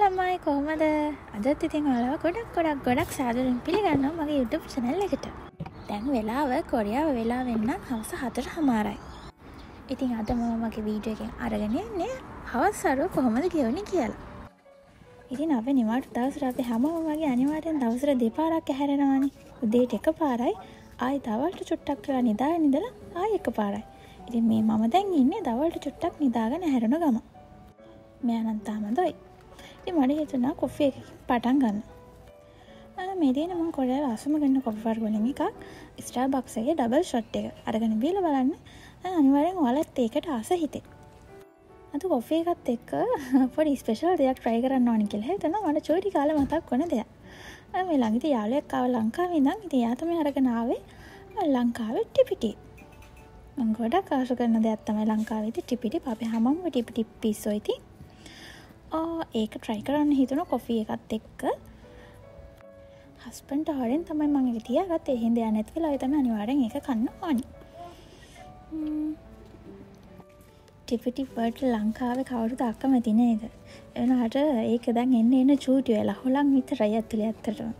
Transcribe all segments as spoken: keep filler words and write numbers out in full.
ළමයි කොහමද? අදත් ඉතින් ඔයාලව ගොඩක් ගොඩක් ගොඩක් සාදරයෙන් පිළිගන්නවා මගේ YouTube channel එකට. දැන් වෙලාව කොරියාව වෙලාව වෙන්න හවස හතර හමාරයි. ඉතින් අද මම මගේ වීඩියෝ එකෙන් අරගෙන ඉන්නේ හවස් අරුව කොහොමද ගෙවන්නේ කියලා. ඉතින් අපි නිවාඩු දවසට අපි හැමෝම වගේ අනිවාර්යෙන් දවසට දෙපාරක් ඇහැරෙනවානේ. උදේට එකපාරයි ආයි දවල්ට චුට්ටක් වෙලා නිදාගෙන ඉඳලා ආයි එකපාරයි. ඉතින් මේ මම දැන් ඉන්නේ දවල්ට චුට්ටක් නිදාගෙන ඇහැරෙන ගම. මෙයා නම් තාම දොයි. ඉතින් මට හිතුණා කොෆි එකකින් පටන් ගන්න. ආ මේ දින මම කොරියාවේ අසම ගන්න කොෆි වර්ග වලින් එකක් ස්ටාර්බක්ස් එකේ ඩබල් ෂොට් එක අරගෙන බීලා බලන්න. අනිවාර්යෙන් ඔයාලත් ඒකට ආස හිතේ. අද කොෆි එකත් එක්ක පොඩි ස්පෙෂල් දෙයක් try කරන්න ඕනි කියලා හිතුණා. මට චෝටි කාලේ මතක් වුණ දෙයක්. මේ ළඟදී යාළුවෙක් ආව ලංකාවේ ඉඳන්. ඉතින් එයා තමයි අරගෙන ආවේ ලංකාවේ ටිපිටි. මම ගොඩක් ආස කරන දෙයක් තමයි ලංකාවේදී ටිපිටි. අපි හැමෝම ටිපිටි පිස්සෝ ඉතින්. ආ ඒක try කරන්න හිතුණා කොෆි එකත් එක්ක. හස්බන්ඩ් හොරෙන් තමයි මම ඒක තියාගත්තේ. එහෙන් දෙයක් නැති වෙලාවෙ තමයි අනිවාර්යෙන් ඒක කන්න ඕනි. ටිපිටි වලට ලංකාවේ කවුරුද අකමැති නේද? එනහට ඒක දැන් එන්න එන්න චූටි වෙලා හොලන් විතරයි ඇතුලේ ඇත්තටම.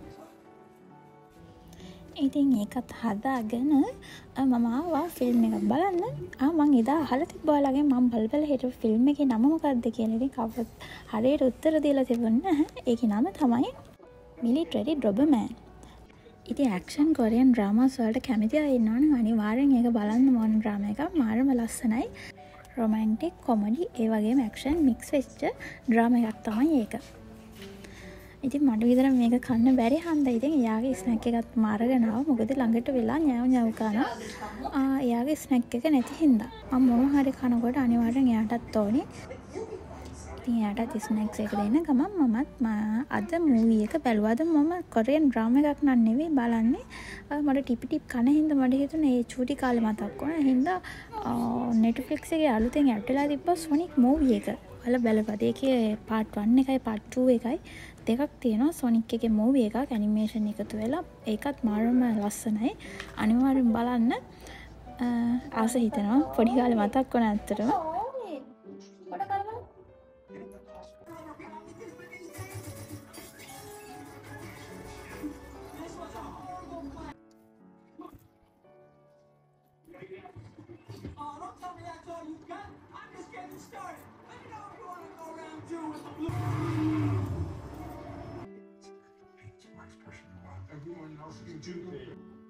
ඉතින් ඒකත් හදාගෙන මම ආවා ෆිල්ම් එකක් බලන්න. ආ මං එදා අහලා තිබ්බා ඔයාලගෙන් මම බල බල හිටපු ෆිල්ම් එකේ නම මොකක්ද කියලා. ඉතින් කවුරුත් හරියට උත්තර දීලා තිබුණේ නැහැ. ඒකේ නම තමයි මිලිටරි ඩොබර්මෑන්. ඉතින් ඇක්ෂන් කොරියන් ඩ්‍රාමාස් වලට කැමති අය ඉන්නවනම් අනිවාර්යෙන් ඒක බලන්න ඕන ඩ්‍රාමා එකක්. මාරම ලස්සනයි. රොමැන්ටික් කොමඩි ඒ වගේම ඇක්ෂන් මික්ස් වෙච්ච ඩ්‍රාමා එකක් තමයි ඒක. ඉතින් මට විතර මේක කන්න බැරි හන්දා ඉතින් එයාගේ ස්නැක් එකත් මාරගෙන ආවා. මොකද ළඟට වෙලා nyව nyව කරනවා. ආ එයාගේ ස්නැක් එක නැති හින්දා මම මොන හරි කනකොට අනිවාර්යෙන් එයාටත් ඕනේ. ඉතින් එයාටත් ස්නැක්ස් එක දෙන්න ගමන් මමත් අද මූවී එක බැලුවා. අද මම කොරියන් ඩ්‍රාමා එකක් නන් නෙවෙයි බලන්නේ. මට ටිපි ටිප් කන හින්දා මට හිතුනේ ඒ චූටි කාලේ මතක් වුණා. හින්දා Netflix එකේ අලුතෙන් ඇඩ් වෙලා තිබ්බා සොනික් මූවී එක. ඔයාලා බලපන්. ඒකේ part one එකයි part two එකයි දෙකක් තියෙනවා. සොනික් එකේ මූවී එකක් ඇනිමේෂන් එකතු වෙලා ඒකත් මාරම ලස්සනයි. අනිවාර්යෙන් බලන්න. ආස හිතෙනවා. පොඩි කාලේ මතක් වුණා ඇත්තටම. Everyone else can do it.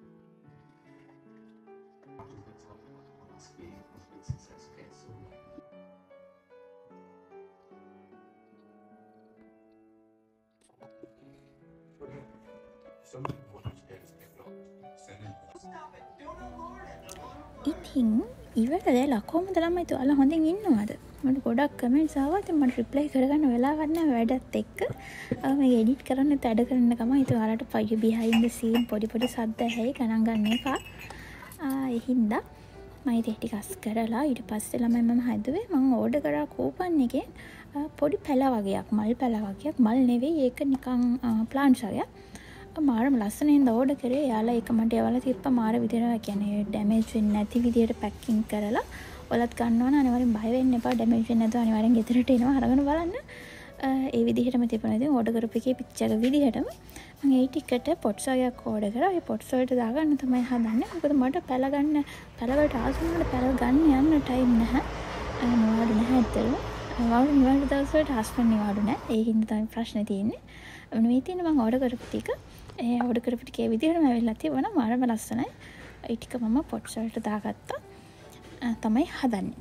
ඉතින් ඉවරද ලකොමද ළමයි ඔයාලා හොඳින් ඉන්නවද? මට ගොඩක් කමෙන්ට්ස් ආවා. ඉතින් මට රිප්ලයි කරගන්න වෙලාවක් නැහැ වැඩත් එක්ක. මේක එඩිට් කරන්න තැඩ කරන්න ගමන් ඉතින් ඔයාලට පයි බිහයින්ඩ් ද සීන් පොඩි පොඩි සද්ද ඇහි ගණන් ගන්න එක. ආ ඒ හින්දා මම ඉතින් ටික අස් කරලා ඊට පස්සේ ළමයි මම හදුවේ මම ඕඩර් කරා කූපන් එකෙන් පොඩි පැල වගේක් මල් පැල වගේක් මල් නෙවෙයි ඒක නිකන් ප්ලාන්ට්ස් වගේ. මාරම ලස්සන හින්දා ඕඩර් කරේ. යාලා ඒක මට එවලා තියප්පා මාර විදියට කියන්නේ ඩැමේජ් වෙන්නේ නැති විදියට පැකින් කරලා ඔලත් ගන්න ඕන. අනිවාර්යෙන් බය වෙන්න එපා. ඩැමේජ් වෙන්නේ නැතුව අනිවාර්යෙන් ගෙදරට එනවා අරගෙන බලන්න. ඒ විදිහටම තිබුණා. ඉතින් ඕඩර් කරපු එකේ පික්චර් විදිහටම මම ඒ ටිකට පොට්ස් වගේක් ඕඩර් කරා. ඒ පොට්ස් වලට දාගන්න තමයි හදන්නේ. මොකද මට පැල ගන්න පැල වලට ආසම වලට පැල ගන්න යන්න ටයිම් නැහැ. නිවාඩු නැහැ ඇත්තටම. නිවාඩු නිවාඩු දවස් වලට හස්බන්ඩ් නිවාඩු නැහැ. ඒ හින්දා තමයි ප්‍රශ්නේ තියෙන්නේ. මේ තියෙන මම ඕඩර් කරපු ටික ඒ ඕඩර් කරපු ටික ඒ විදිහටම ඇවිල්ලා තිබුණා. මාරම ලස්සනයි. ඒ ටික මම පොට්ස් වලට දාගත්තා. තමයි හදන්නේ.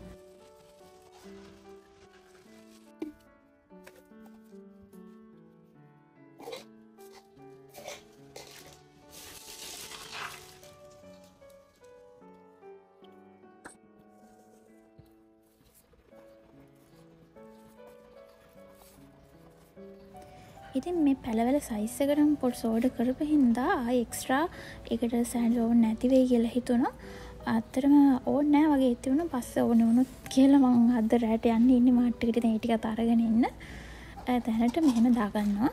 ඉතින් මේ පැලවල සයිස් එකටම පොට්ස් ඕඩර් කරපු හින්දා ආයි එක්ස්ට්‍රා ඒකට සෑන්ඩ්විච් ඕන නැති වෙයි කියලා හිතුණා. අතරම ඕනේ නැහැ වගේ හිතුණා. පස්සේ ඕනේ වුණොත් කියලා මම අද රැට යන්න ඉන්නේ මාට් එකට. ඉතින් ඒ ටිකත් අරගෙන ඉන්න. දැනට මෙහෙම දාගන්නවා.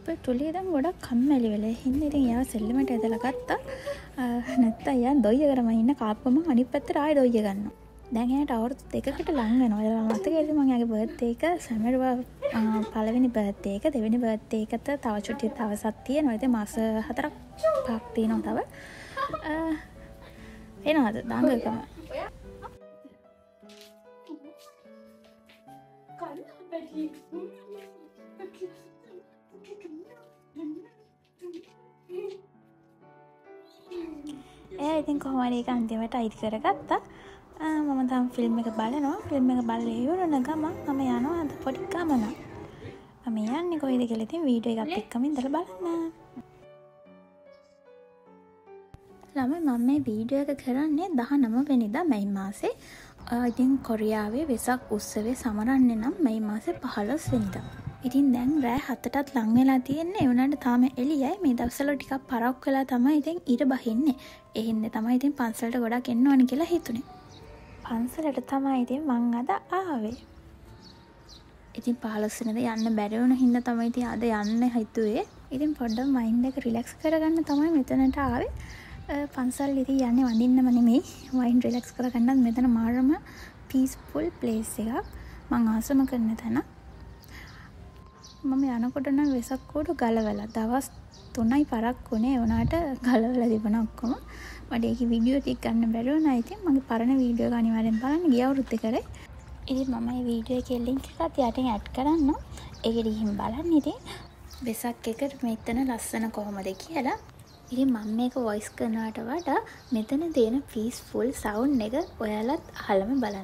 තුලිය දැන් ගොඩක් කම්මැලි වෙලා. හින්දා ඉතින් එයාව සෙල්ලමට ඇදලා ගත්තා. නැත්තම් එයා දොයිය කරම ඉන්න කාප්පම අනිත් පැත්තට ආයෙ දොයිය ගන්නවා. දැන් එයාට අවුරුදු දෙකකට ලං වෙනවා. එයාලා මතකයිද මම එයාගේ බර්ත්ඩේ එක සැමරුවා පළවෙනි බර්ත්ඩේ එක දෙවෙනි බර්ත්ඩේ එකට තව චුටි දවසක් තියෙනවා. ඉතින් මාස හතරක් පහක් තියෙනවා තව. එනවාද දඟකම එයා ඉතින් කොහොම හරි ඒක අන්තිමට අයිති කරගත්තා. මම තම ෆිල්ම් එක බලනවා. ෆිල්ම් එක බලලා ඉවරන ගමන් මම යනවා අද පොඩි ගමනක්. මම යන්නේ කොහෙද කියලා ඉතින් වීඩියෝ එකත් එක්කම ඉඳලා බලන්න. ළමයි මම මේ වීඩියෝ එක කරන්නේ දහනව වෙනිදා මැයි මාසේ. ඉතින් කොරියාවේ වෙසක් උත්සවය සමරන්නේ නම් මැයි මාසේ පහළොස් වෙනිදා. ඉතින් දැන් රෑ හතටත් ලං වෙලා තියෙන්නේ. ඒ වුණාට තාම එළියයි. මේ දවස්වල ටිකක් පරක් වෙලා තමයි ඉතින් ඉර බහින්නේ. ඒ හින්දා තමයි ඉතින් පන්සලට ගොඩක් එන්න ඕනේ කියලා හිතුනේ. පන්සලට තමයි ඉතින් මං අද ආවේ. ඉතින් පහළොස් වෙනිදා යන්න බැරි වුණ හින්දා තමයි ඉතින් අද යන්න හිතුවේ. ඉතින් පොඩ්ඩක් මයින්ඩ් එක රිලැක්ස් කරගන්න තමයි මෙතනට ආවේ. පන්සල් ඉතින් යන්නේ වඳින්නම නෙමෙයි. මයින්ඩ් රිලැක්ස් කරගන්නත් මෙතන මාරම පීස්ෆුල් ප්ලේස් එකක්. මං ආසම කරන තැන. මම යනකොට නම් වෙසක් කෝඩු ගලවලා දවස් තුනයි පරක් වුණේ. ඒ වුණාට ගලවලා තිබුණා ඔක්කොම. මට ඒකේ වීඩියෝ ටික ගන්න බැරි වුණා. ඉතින් මගේ පරණ වීඩියෝ එක අනිවාර්යෙන් බලන්න ගිය අවුරුද්දේ කරේ. ඉතින් මම මේ වීඩියෝ එකේ ලින්ක් එකත් යටින් ඇඩ් කරන්න. ඒකෙ ගිහින් බලන්න ඉතින් වෙසක් එක මෙතන ලස්සන කොහොමද කියලා. ඉතින් මම මේක වොයිස් කරනවට වඩා මෙතන තියෙන පීස්ෆුල් සවුන්ඩ් එක ඔයාලත් අහලම බලන්න.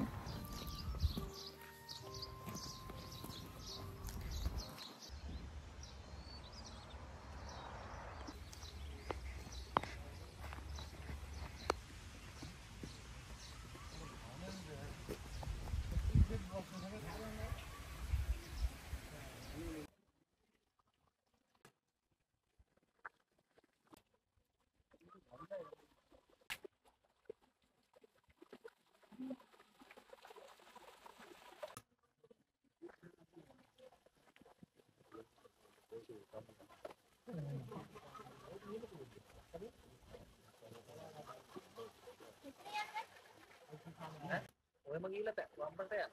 ඔය මගීලා වම්බට යන්න.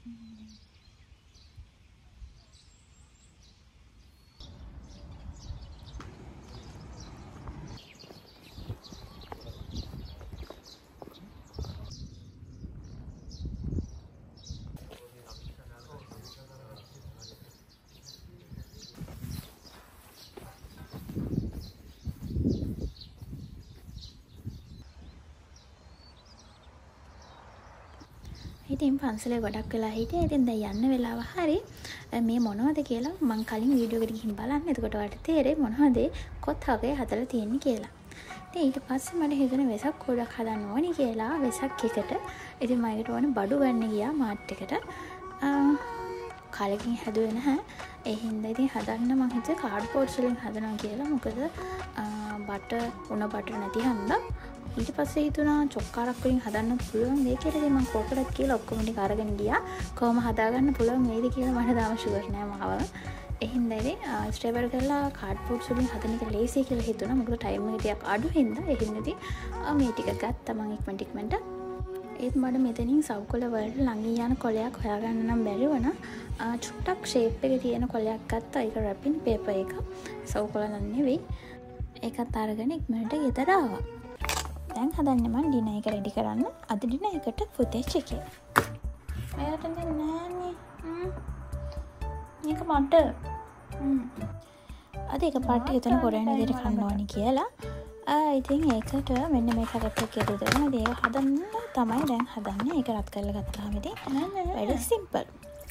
ඉතින් පන්සලේ ගොඩක් වෙලා හිටියේ. ඉතින් දැන් යන්න වෙලාව හරි. මේ මොනවද කියලා මම කලින් වීඩියෝ එකට ගිහින් බලන්න. එතකොට ඔයාලට තේරෙයි මොනවද කොත් හගේ හදලා තියෙන්නේ කියලා. ඉතින් ඊට පස්සේ මට හිතුණා වෙසක් කෝඩක් හදන්න ඕනි කියලා වෙසක් එකට. ඉතින් මම ඒකට ඕනේ බඩු ගන්න ගියා මාට් එකට. කලකින් හැදුවේ නැහැ. ඒ හින්දා ඉතින් හදන්න මම හිතුවේ කාඩ්බෝඩ් වලින් හදනවා කියලා. මොකද බටර් උණ බටර් නැති හන්දා ඊට පස්සේ හිතුණා චොක්කාරක් වලින් හදන්න පුළුවන් වෙයි කියලා. ඉතින් මම කෝකටත් කියලා ඔක්කොම ටික අරගෙන ගියා. කොහොම හදාගන්න පුළුවන් වෙයිද කියලා මට තාම ෂුවර් නෑ මාව. ඒ හින්දා ඉතින් ස්ටේබල් කරලා කාඩ්බෝඩ් වලින් හදන එක ලේසි කියලා හිතුණා. මොකද ටයිම් එක ටිකක් අඩු හින්දා. ඒ හින්දා ඉතින් මේ ටික ගත්තා මම ඉක්මනට ඉක්මනට. ඒත් මට මෙතනින් සව්කොළ වලට ළඟින් යන කොලයක් හොයාගන්න නම් බැරි වුණා. චුට්ටක් ෂේප් එකේ තියෙන කොලයක් ගත්තා. ඒක රැපින් පේපර් එක. සව්කොළ නම් නෙවෙයි. ඒකත් අරගෙන ඉක්මනට ගෙදර ආවා. දැන් හදන්නේ මම ඩිනර් එක රෙඩි කරන්න. අද ඩිනර් එකට ෆුටේජ් එකේ. එයාට දැන් නෑනේ. හ්ම්. මේක මට. හ්ම්. අද එක පාට හිතන කොරේන විදිහට කන්න ඕනි කියලා. ආ ඉතින් ඒකට මෙන්න මේ කරට් එක කියලා දෙනවා. ඒක හදන්න තමයි දැන් හදන්නේ. ඒක රත් කරලා ගත්තාම ඉතින් වැඩ සිම්පල්.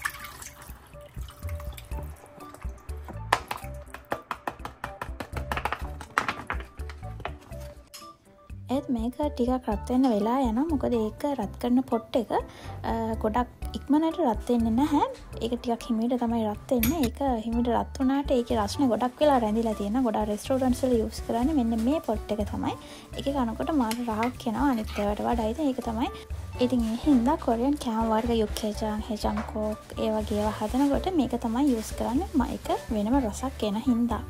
ඒත් මේක ටිකක් රත් වෙන්න වෙලා යනවා. මොකද ඒක රත් කරන පොට් එක ගොඩක් ඉක්මනට රත් වෙන්නේ නැහැ. ඒක ටිකක් හිමීට තමයි රත් වෙන්නේ. ඒක හිමීට රත් වුණාට ඒකේ රසනේ ගොඩක් වෙලා රැඳිලා තියෙනවා. ගොඩක් රෙස්ටෝරන්ට්ස් වල යූස් කරන්නේ මෙන්න මේ පොට් එක තමයි. ඒකේ කනකොට මාර රාහක් යනවා අනිත් ඒවාට වඩා. ඉතින් ඒක තමයි. ඉතින් ඒ හින්දා කොරියන් කෑම වර්ග යුක්කේජාන් හෙජන්කෝක් ඒ වගේ ඒවා හදනකොට මේක තමයි යූස් කරන්නේ. මම ඒක වෙනම රසක් එන හින්දා.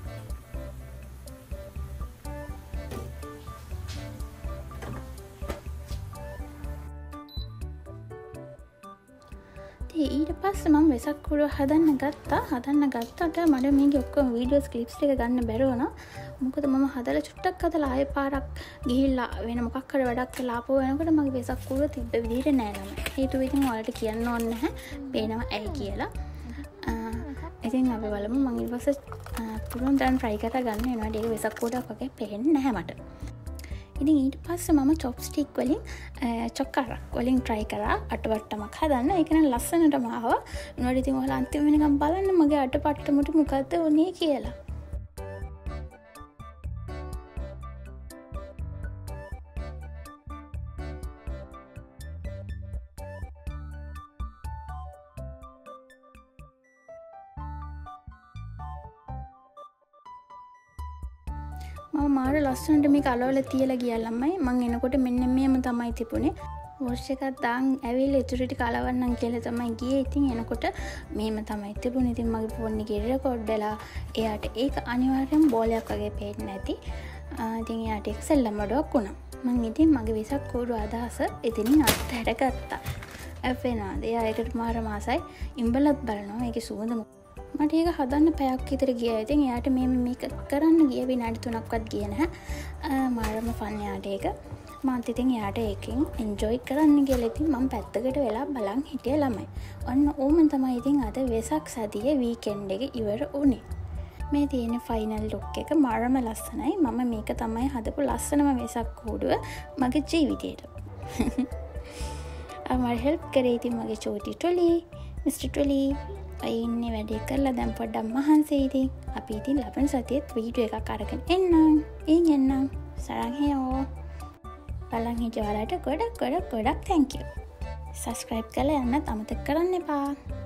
ඊට පස්සේ මම වෙසක් කුඩුව හදන්න ගත්තා. හදන්න ගත්තට මට මේකේ ඔක්කොම වීඩියෝස් ක්ලිප්ස් ටික ගන්න බැරි වුණා. මොකද මම හදලා චුට්ටක් හදලා ආයෙ පාරක් ගිහිල්ලා වෙන මොකක් හරි වැඩක් කළා ආපහු එනකොට මගේ වෙසක් කුඩුව තිබ්බ විදිහට නෑ නම. හේතුව ඉතින් ඔයාලට කියන්න ඕනේ නැහැ. පේනවා ඇයි කියලා. ඉතින් අපි බලමු මම ඊට පස්සේ පුළුවන් තරම් try කරලා ගන්න වෙනවා. ඒක වෙසක් කුඩුවක් වගේ පේන්නේ නැහැ මට. ඉතින් ඊට පස්සේ මම චොප්ස්ටික් වලින් චොක්කාරක් වලින් try කරා අටවට්ටමක් හදන්න. ඒක නම් ලස්සනටම ආවා. මොනවද ඉතින් ඔයාලා අන්තිම වෙනකම් බලන්න මගේ අටපට්ටමට මොකද්ද උනේ කියලා. මම මාර ලස්සනට මේක අලවල තියලා ගියා ළමයි. මං එනකොට මෙන්න මේම තමයි තිබුණේ. වොෂ් එකක් දාන් ඇවිල්ලා ඉතුරු ටික අලවන්නම් කියලා තමයි ගියේ. ඉතින් එනකොට මේම තමයි තිබුණේ. ඉතින් මගේ ෆෝන් එකේ රෙකෝඩ් වෙලා එයාට ඒක අනිවාර්යෙන් බෝලයක් වගේ පේන්නේ නැති. ඉතින් එයාට ඒක සෙල්ලම් වඩුවක් වුණා. මං ඉතින් මගේ වෙසක් කෝඩු අදහස එතනින් අත්හැර ගත්තා. අපේනාද එයා ඒකට මාර මාසයි ඉම්බලත් බලනවා. ඒකේ සුවඳ මට ඒක හදන්න පැයක් විතර ගියා. ඉතින් එයාට මේ මේක කරන්න ගිය විනාඩි තුනක්වත් ගියේ නැහැ. මාරම ෆන් එයාට ඒක. මාත් ඉතින් එයාට ඒකෙන් එන්ජොයි කරන්න කියලා ඉතින් මම පැත්තකට වෙලා බලන් හිටිය ළමයි. ඔන්න ඕම තමයි ඉතින් අද වෙසක් සතියේ වීකෙන්ඩ් එක ඉවර වුණේ. මේ තියෙන ෆයිනල් ලුක් එක මාරම ලස්සනයි. මම මේක තමයි හදපු ලස්සනම වෙසක් කූඩුව මගේ ජීවිතේට. මට හෙල්ප් කරේ ඉතින් මගේ චෝටි ටොලි මිස්ටර් ටොලි අය ඉන්නේ වැඩේ කරලා දැන් පොඩ්ඩක් මහන්සි ඉතින් අපි ඉතින් ලබන සතියේත් වීඩියෝ එකක් අරගෙන එන්නම්. එන් එන්නම්. සරන් හේෝ. බලන් හිටිය ඔයාලට ගොඩක් ගොඩක් ගොඩක් thank you. subscribe කරලා යන්නත් අමතක කරන්න එපා.